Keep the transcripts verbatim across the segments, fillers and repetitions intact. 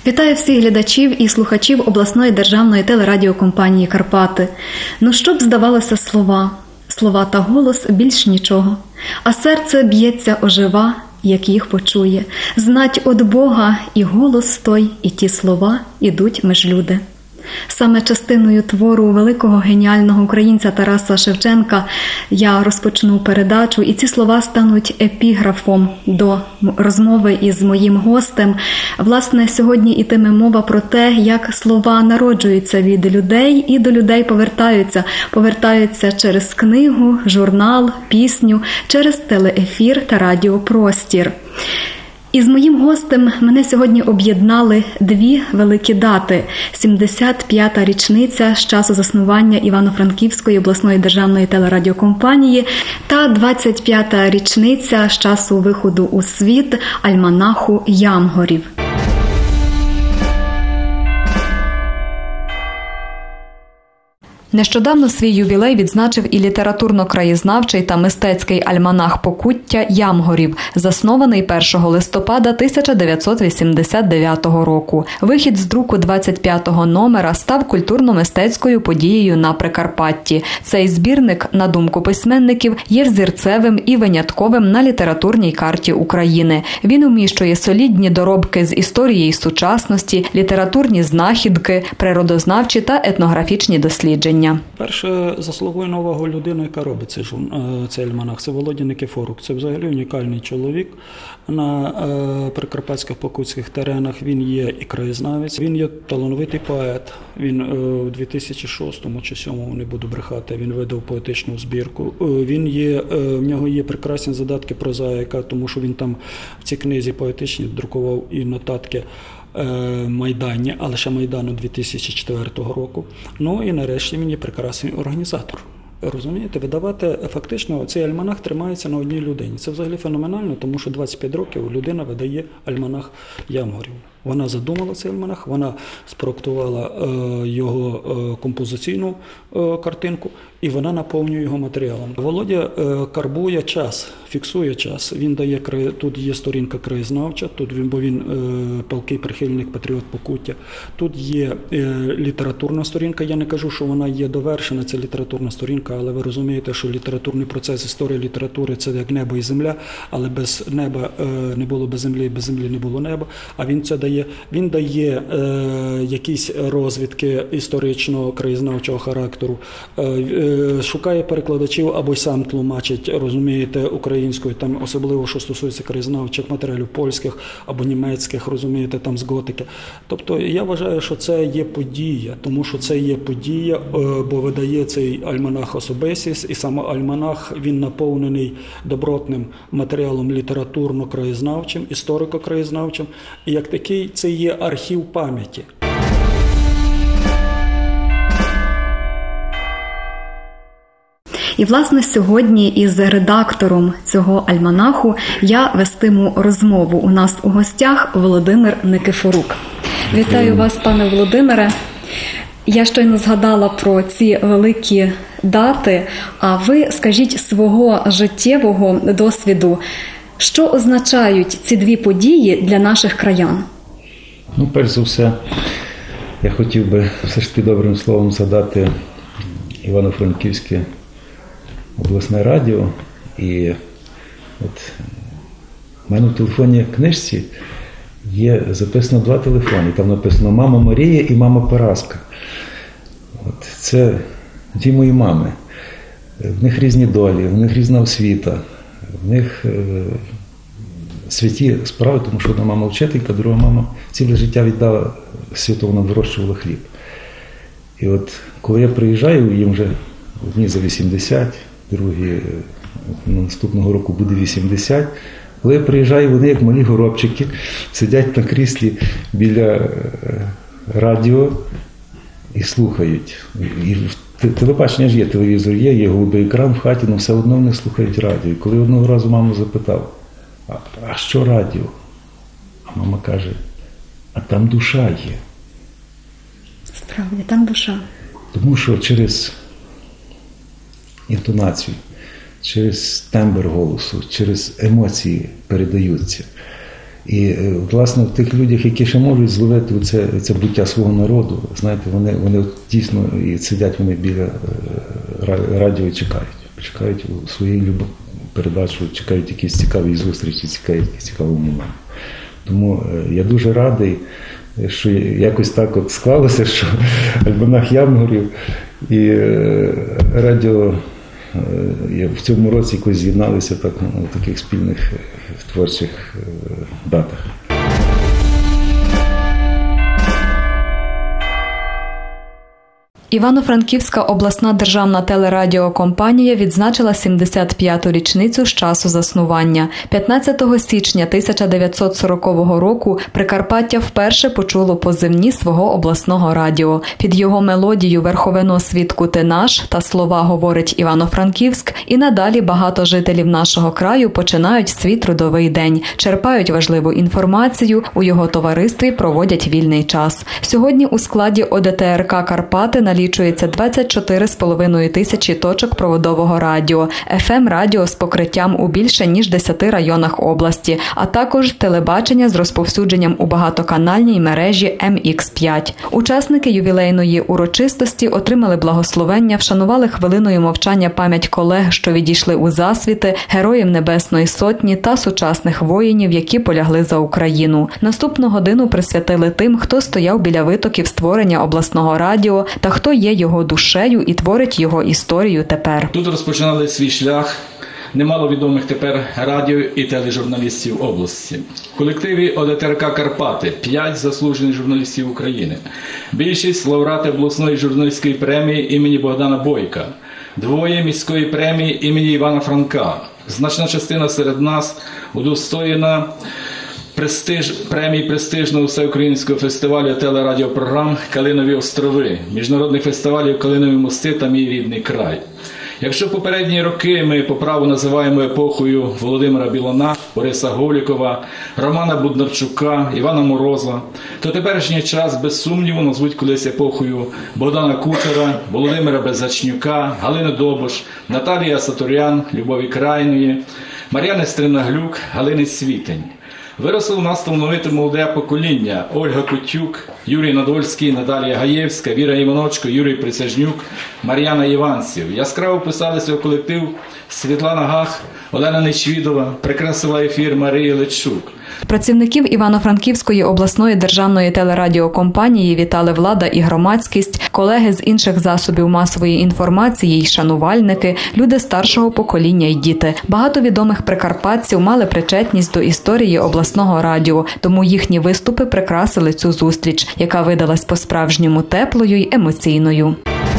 Вітаю всіх глядачів і слухачів обласної державної телерадіокомпанії «Карпати». Ну, що б здавалося слова? Слова та голос – більш нічого. А серце б'ється ожива, як їх почує. Знать од Бога і голос той, і ті слова ідуть меж люди. Саме частиною твору великого геніального українця Тараса Шевченка я розпочну передачу, і ці слова стануть епіграфом до розмови із моїм гостем. Власне, сьогодні ітиме мова про те, як слова народжуються від людей і до людей повертаються. Повертаються через книгу, журнал, пісню, через телеефір та радіопростір. І з моїм гостем мене сьогодні об'єднали дві великі дати – сімдесят п'ята річниця з часу заснування Івано-Франківської обласної державної телерадіокомпанії та двадцять п'ята річниця з часу виходу у світ альманаху «Ямгорів». Нещодавно свій ювілей відзначив і літературно-краєзнавчий та мистецький альманах «Покуття Ямгорів», заснований першого листопада тисяча дев'ятсот вісімдесят дев'ятого року. Вихід з друку двадцять п'ятого номера став культурно-мистецькою подією на Прикарпатті. Цей збірник, на думку письменників, є взірцевим і винятковим на літературній карті України. Він уміщує солідні доробки з історії й сучасності, літературні знахідки, природознавчі та етнографічні дослідження. Перше, заслугує на увагу людина, яка робить цей, цей альманах. Це Володя Никифорук. Це взагалі унікальний чоловік на е, прикарпатських покутських теренах. Він є і краєзнавець, він є талановитий поет. Він е, у дві тисячі шостому чи сьомому, не буду брехати, він видав поетичну збірку. Е, він є, е, в нього є прекрасні задатки прозаїка, тому що він там в цій книзі поетичній друкував і нотатки Майдані, але ще Майдану дві тисячі четвертого року. Ну і нарешті він є прекрасний організатор. Розумієте, видавати фактично цей альманах тримається на одній людині. Це взагалі феноменально, тому що двадцять п'ять років людина видає альманах Ямгорів. Вона задумала цей альманах, вона спроектувала е, його е, композиційну е, картинку і вона наповнює його матеріалом. Володя е, карбує час, фіксує час. Він дає, тут є сторінка краєзнавча, тут він, бо він е, палкий прихильник, патріот Покуття. Тут є е, літературна сторінка. Я не кажу, що вона є довершена, це літературна сторінка, але ви розумієте, що літературний процес, історія літератури – це як небо і земля, але без неба е, не було без землі, без землі не було неба, а він це дає. Він дає е, якісь розвідки історичного, краєзнавчого характеру, е, е, шукає перекладачів або й сам тлумачить, розумієте, українською, там особливо, що стосується краєзнавчих матеріалів польських або німецьких, розумієте, там з готики. Тобто я вважаю, що це є подія, тому що це є подія, е, бо видає цей альманах особистість, і саме альманах, він наповнений добротним матеріалом літературно-краєзнавчим, історико-краєзнавчим, і як такий це є архів пам'яті. І, власне, сьогодні із редактором цього альманаху я вестиму розмову. У нас у гостях Володимир Никифорук. Вітаю вас, пане Володимире. Я щойно згадала про ці великі дати, а ви скажіть свого життєвого досвіду, що означають ці дві події для наших краян? Ну, перш за все, я хотів би все ж таки добрим словом згадати Івано-Франківське обласне радіо. І от в мене в телефонній книжці є записано два телефони. Там написано «Мама Марія» і «Мама Параска». От це ті мої мами. В них різні долі, в них різна освіта, в них святі справи, тому що одна мама вчителька, друга мама ціле життя віддала світу, вона вирощувала хліб. І от коли я приїжджаю, їм вже одні за вісімдесят, другі наступного року буде вісімдесят, коли я приїжджаю, вони як малі горобчики сидять на кріслі біля радіо і слухають. І телебачення ж є, телевізор є, є голубий екран в хаті, але все одно вони слухають радіо. І коли одного разу маму запитав, А, а що радіо? А мама каже, а там душа є. Справді, там душа. Тому що через інтонацію, через тембр голосу, через емоції передаються. І, власне, в тих людях, які ще можуть зловити це, це буття свого народу, знаєте, вони, вони дійсно і сидять вони біля радіо і чекають. Чекають у своїй любов передачу, чекають якісь цікаві зустрічі, чекають якісь цікаві моменти. Тому я дуже радий, що якось так от склалося, що альманах Явгорів і радіо в цьому році якось з'єдналися так, на таких спільних творчих датах. Івано-Франківська обласна державна телерадіокомпанія відзначила сімдесят п'яту річницю з часу заснування. п'ятнадцятого січня тисяча дев'ятсот сорокового року Прикарпаття вперше почуло позивні свого обласного радіо. Під його мелодію «Верховино світку ти наш» та слова «Говорить Івано-Франківськ» і надалі багато жителів нашого краю починають свій трудовий день, черпають важливу інформацію, у його товаристві проводять вільний час. Сьогодні у складі О Де Те Ер Ка «Карпати» налічується двадцять чотири з половиною тисячі точок проводового радіо, еф ем-радіо з покриттям у більше ніж десяти районах області, а також телебачення з розповсюдженням у багатоканальній мережі Ем Ікс п'ять. Учасники ювілейної урочистості отримали благословення, вшанували хвилиною мовчання пам'ять колег, що відійшли у засвіти, героїв Небесної Сотні та сучасних воїнів, які полягли за Україну. Наступну годину присвятили тим, хто стояв біля витоків створення обласного радіо та хто є його душею і творить його історію тепер. Тут розпочинали свій шлях немало відомих тепер радіо і тележурналістів області. В колективі О Де Те Ер Ка «Карпати» п'ять заслужених журналістів України. Більшість – лауреати обласної журналістської премії імені Богдана Бойка. Двоє – міської премії імені Івана Франка. Значна частина серед нас удостоєна Престиж, премії престижного всеукраїнського фестивалю телерадіопрограм «Калинові острови», міжнародних фестивалів «Калинові мости» та «Мій рідний край». Якщо попередні роки ми по праву називаємо епохою Володимира Білана, Бориса Голікова, Романа Буднарчука, Івана Мороза, то теперішній час без сумніву назвуть колись епохою Богдана Кучера, Володимира Беззачнюка, Галини Добуш, Наталії Асаторян, Любові Крайної, Мар'яни Стринаглюк, Галини Світень. Виросло в нас талановите молоде покоління – Ольга Котюк, Юрій Надольський, Наталія Гаєвська, Віра Іваночко, Юрій Присяжнюк, Мар'яна Іванців. Яскраво писалися у колектив Світлана Гах, Олена Нечвідова, прикрасила ефір Марія Личук. Працівників Івано-Франківської обласної державної телерадіокомпанії вітали влада і громадськість, колеги з інших засобів масової інформації й шанувальники, люди старшого покоління й діти. Багато відомих прикарпатців мали причетність до історії обласного радіо, тому їхні виступи прикрасили цю зустріч, яка видалась по-справжньому теплою й емоційною.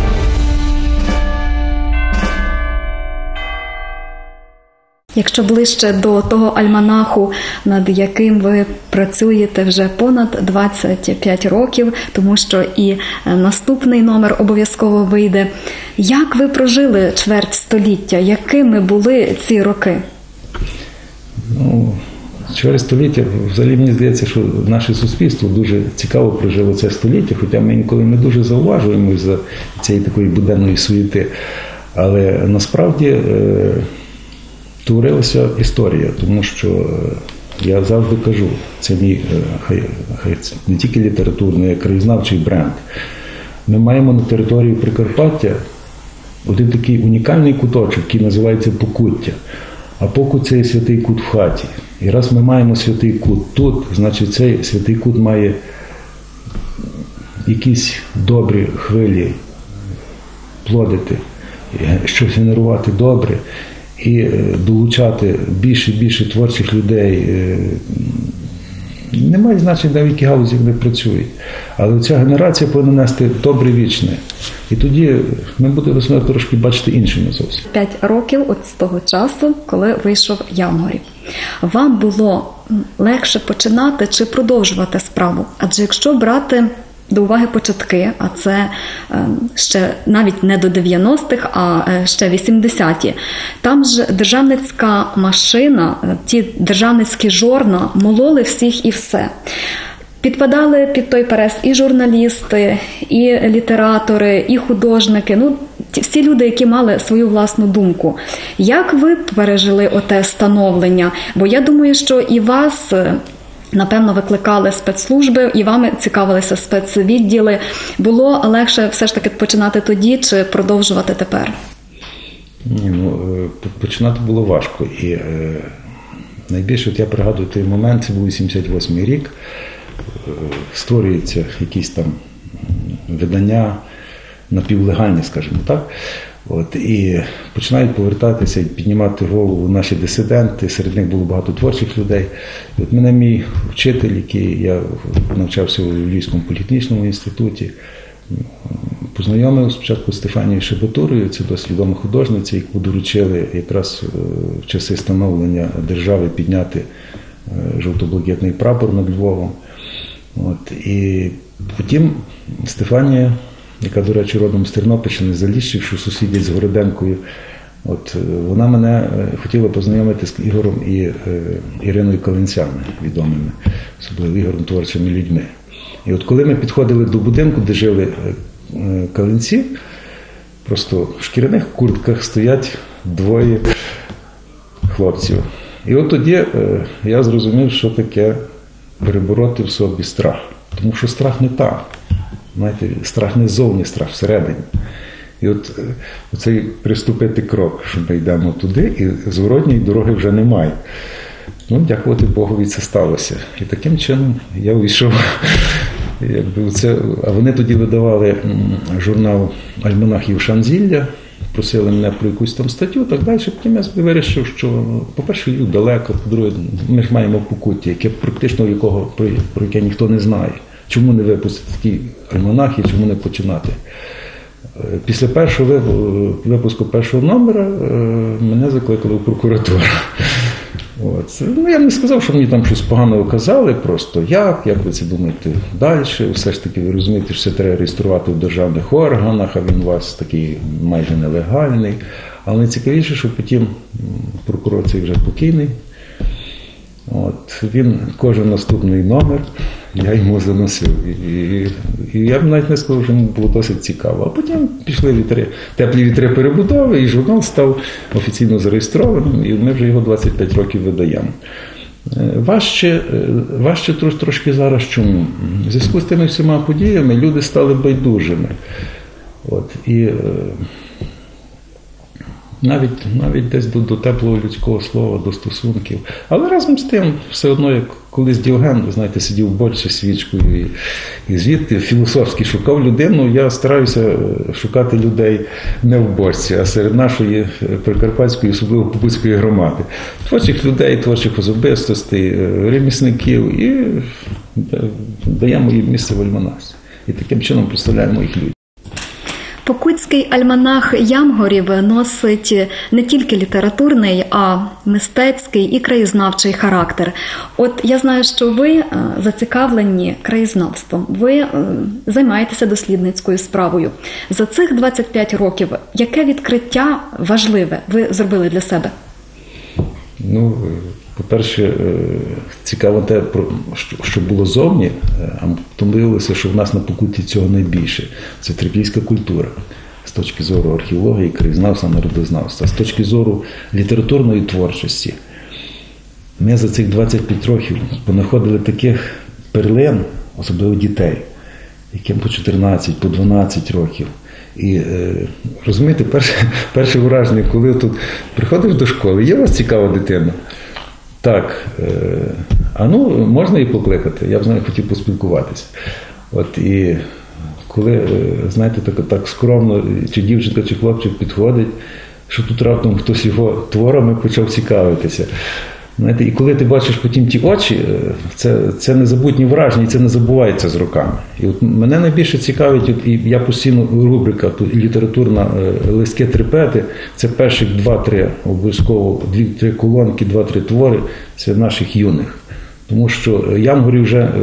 Якщо ближче до того альманаху, над яким ви працюєте вже понад двадцять п'ять років, тому що і наступний номер обов'язково вийде. Як ви прожили чверть століття? Якими були ці роки? Ну, чверть століття, взагалі мені здається, що наше суспільство дуже цікаво прожило це століття, хоча ми інколи не дуже зауважуємо за цієї такої буденної суєти. Але насправді творилася історія, тому що я завжди кажу, це мій хай, хай, не тільки літературний, а краєзнавчий бренд. Ми маємо на території Прикарпаття один такий унікальний куточок, який називається Покуття. А Покут – це і святий кут в хаті. І раз ми маємо святий кут тут, значить цей святий кут має якісь добрі хвилі плодити, щось генерувати добре і долучати більше і більше творчих людей. Немає значення, в якій галузі вони працюють. Але ця генерація повинна нести добре вічне. І тоді ми будемо трошки бачити іншими зовсім. П'ять років от з того часу, коли вийшов Явгорів. Вам було легше починати чи продовжувати справу? Адже якщо брати до уваги початки, а це ще навіть не до дев'яностих, а ще вісімдесяті, там ж державницька машина, ті державницькі жорна мололи всіх і все. Підпадали під той перес і журналісти, і літератори, і художники, ну, всі люди, які мали свою власну думку. Як ви пережили оте становлення? Бо я думаю, що і вас Напевно, викликали спецслужби і вами цікавилися спецвідділи. Було легше все ж таки починати тоді чи продовжувати тепер? Ні, ну, починати було важко. І е, найбільше, от я пригадую той момент, це був вісімдесят восьмий рік, е, створюються якісь там видання напівлегальні, скажімо так. От, і починають повертатися і піднімати голову наші дисиденти, серед них було багато творчих людей. І от мене мій вчитель, який я навчався у Львівському політехнічному інституті, познайомив спочатку з Стефанією Шебетурою, це досить відома художниця, яку доручили якраз в часи становлення держави підняти жовто-блакитний прапор над Львовом. От, і потім Стефанія, яка, до речі, родом з Тернопільщини, Заліщик, що сусідять з Городенкою, от, вона мене хотіла познайомити з Ігорем і е, Іриною Калинцями, відомими, особливо Ігорем, творчими людьми. І от коли ми підходили до будинку, де жили е, Калинці, просто в шкіряних куртках стоять двоє хлопців. І от тоді е, я зрозумів, що таке перебороти в собі страх. Тому що страх не там. Знаєте, страх не ззовні, страх всередині. І от цей приступити крок, що ми йдемо туди, і зворотньої дороги вже немає. Ну, дякувати Богові, це сталося. І таким чином я вийшов. Якби це, а вони тоді видавали журнал «Альманах Євшанзілля», просили мене про якусь там статтю, так далі. Потім я собі вирішив, що, по-перше, Львів далеко, по-друге, ми ж маємо Покуття, яке практично якого, про, про яке ніхто не знає. Чому не випустити такі альманахи, чому не починати? Після першого випуску першого номера мене закликали в прокуратуру. От. Ну, я не сказав, що мені там щось погано казали, просто як, як ви це думаєте далі, все ж таки ви розумієте, що це треба реєструвати в державних органах, а він у вас такий майже нелегальний. Але найцікавіше, що потім прокурор цей вже покійний, от, він кожен наступний номер я йому заносив. І, і, і я б навіть не сказав, що йому було досить цікаво. А потім пішли вітри, теплі вітри перебудови, і журнал став офіційно зареєстрованим, і ми вже його двадцять п'ять років видаємо. Важче, важче трош, трошки зараз чому? В зв'язку з тими всіма подіями люди стали байдужими. От, і навіть, навіть десь до, до теплого людського слова, до стосунків. Але разом з тим, все одно, як колись Діоген, ви знаєте, сидів в бочці з свічкою і, і звідти філософськи шукав людину, я стараюся шукати людей не в бочці, а серед нашої прикарпатської, особливо Покутської громади. Творчих людей, творчих особистостей, ремісників, і даємо їм місце в альманасі. І таким чином представляємо їх людям. Покутський альманах Ямгорів носить не тільки літературний, а мистецький і краєзнавчий характер. От я знаю, що ви зацікавлені краєзнавством, ви займаєтеся дослідницькою справою. За цих двадцять п'ять років яке відкриття важливе ви зробили для себе? Ну, по-перше, цікаво те, що було зовні, а потім виявилося, що в нас на Покутті цього найбільше. Це трипільська культура з точки зору археології, краєзнавства, народознавства, з точки зору літературної творчості. Ми за цих двадцять п'ять років понаходили таких перлин, особливо дітей, яким по чотирнадцять, по дванадцять років. І розумієте, перше, перше враження, коли тут приходиш до школи, є у вас цікава дитина? Так, а ну, можна її покликати? Я б з нею хотів поспілкуватися. От, і коли, знаєте, так, так скромно, чи дівчинка, чи хлопчик підходить, що тут раптом хтось його творами почав цікавитися. Знаєте, і коли ти бачиш потім ті очі, це, це незабутні враження, і це не забувається з роками. І от мене найбільше цікавить, от, і я постійно, рубрика тут, літературна «Листки трипети», це перших два-три, обов'язково дві-три колонки, два-три твори, це наших юних. Тому що Ямгорі вже е,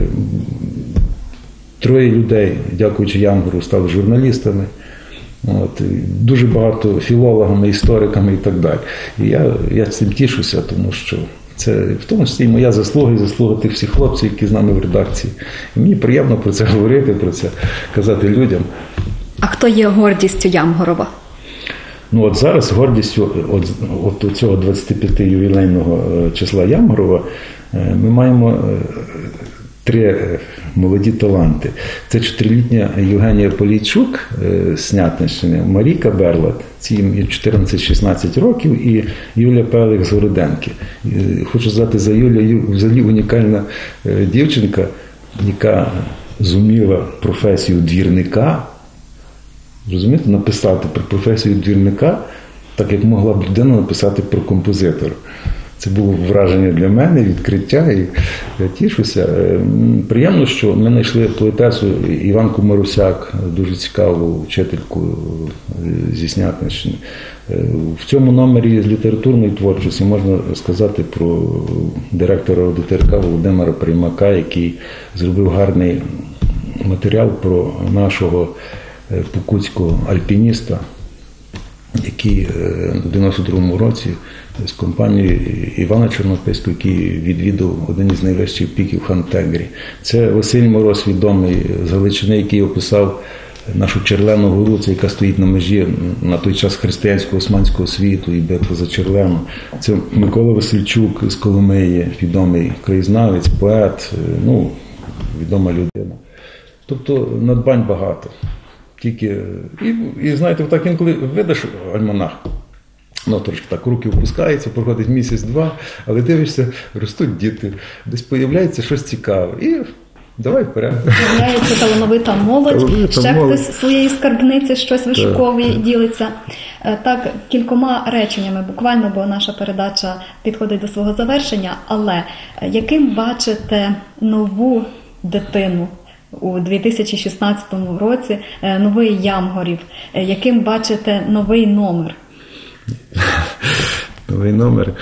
троє людей, дякуючи Ямгору, стали журналістами. От, дуже багато філологами, істориками і так далі. І я, я цим тішуся, тому що це в тому числі моя заслуга і заслуга тих всіх хлопців, які з нами в редакції. І мені приємно про це говорити, про це казати людям. А хто є гордістю Ямгорова? Ну от зараз гордістю от, от цього двадцятип'ятиювілейного числа Ямгорова Ми маємо три молоді таланти. Це чотирилітня Євгенія Полійчук з Снятинщини, Марійка Берлат, цій їм чотирнадцять-шістнадцять років, і Юля Пелих з Городенки. Хочу сказати за Юлю, взагалі унікальна дівчинка, яка зуміла професію двірника, розумієте, написати про професію двірника, так як могла б людина написати про композитора. Це було враження для мене, відкриття, і я тішуся. Приємно, що ми знайшли поетесу Іванку Марусяк, дуже цікаву вчительку зі Снятинщини. В цьому номері з літературної творчості можна сказати про директора ОДТРК Володимира Приймака, який зробив гарний матеріал про нашого покутського альпініста, який в дев'яносто другому році з компанією Івана Чорнопильського, який відвідав один із найвищих піків Хан-Тегрі. Це Василь Мороз, відомий з Галичини, який описав нашу Черлену гору, це яка стоїть на межі на той час християнського османського світу і битва за Черлену. Це Микола Васильчук з Коломиї, відомий краєзнавець, поет, ну, відома людина. Тобто надбань багато. Тільки, і, і знаєте, так інколи видаш альманах, ну, трошки так, руки опускаються, проходить місяць-два, але дивишся, ростуть діти, десь появляється щось цікаве. І давай вперед. З'являється талановита молодь, Талановита ще молодь. хтось з своєї скарбниці щось вишуковує і ділиться. Так, кількома реченнями буквально, бо наша передача підходить до свого завершення, але яким бачите нову дитину у дві тисячі шістнадцятому році, новий Ямгорів, яким бачите новий номер? Новий номер.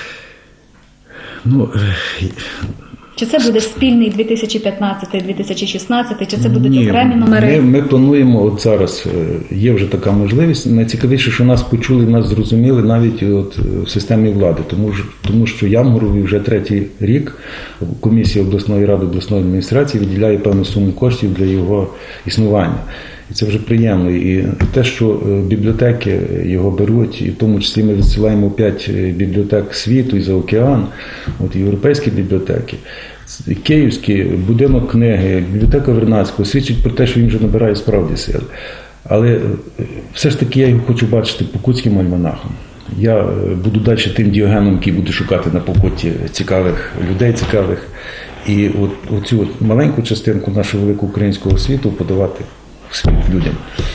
Ну, Чи це буде спільний дві тисячі п'ятнадцятий - дві тисячі шістнадцятий, чи це будуть ні, окремі номери? Ми, ми плануємо, от зараз є вже така можливість. Найцікавіше, що нас почули, нас зрозуміли навіть от в системі влади, тому, тому що Ямгорові вже третій рік комісія обласної ради, обласної адміністрації виділяє певну суму коштів для його існування. І це вже приємно. І те, що бібліотеки його беруть, і в тому числі ми відсилаємо п'ять бібліотек світу і за океан, от європейські бібліотеки, Київський будинок книги, бібліотека Вернадського, свідчить про те, що він вже набирає справді сили. Але все ж таки я його хочу бачити покутським альманахом. Я буду далі тим Діогеном, який буде шукати на Покутті цікавих людей, цікавих. І от, оцю от маленьку частинку нашого великого українського світу подавати в світ людям.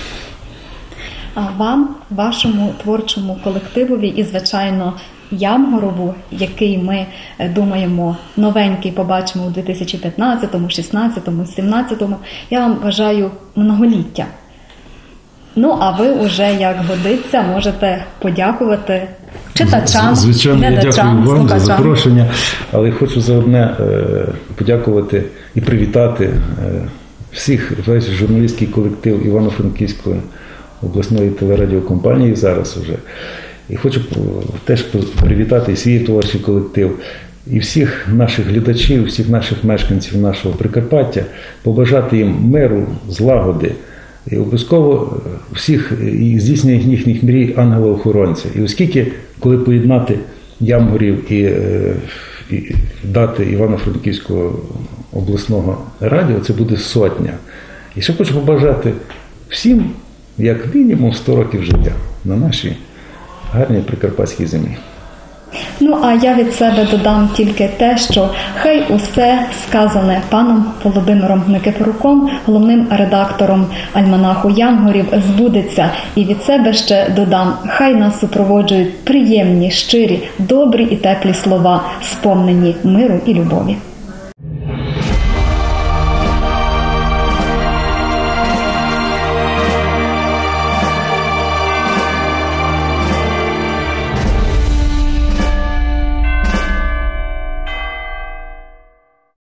А вам, вашому творчому колективові і, звичайно, Ямгорову, який ми думаємо новенький побачимо у дві тисячі п'ятнадцятому, шістнадцятому, сімнадцятому, я вам бажаю многоліття. Ну, а ви уже, як годиться, можете подякувати читачам, Звичайно, я глядачам, дякую вам слухачам. за запрошення, але хочу за одне е, подякувати і привітати е, всіх, весь журналістський колектив Івано-Франківської обласної телерадіокомпанії зараз уже. І хочу теж привітати і свій творчий колектив, і всіх наших глядачів, всіх наших мешканців нашого Прикарпаття, побажати їм миру, злагоди, і обов'язково всіх і здійснення їхніх мрій ангела-охоронця. І оскільки, коли поєднати Ямгорів і, і дати Івано-Франківського обласного радіо, це буде сотня. І ще хочу побажати всім, як мінімум, сто років життя на нашій гарній прикарпатській землі. Ну, а я від себе додам тільки те, що хай усе сказане паном Володимиром Никифоруком, головним редактором альманаху Ямгорів, збудеться. І від себе ще додам, хай нас супроводжують приємні, щирі, добрі і теплі слова, сповнені миру і любові.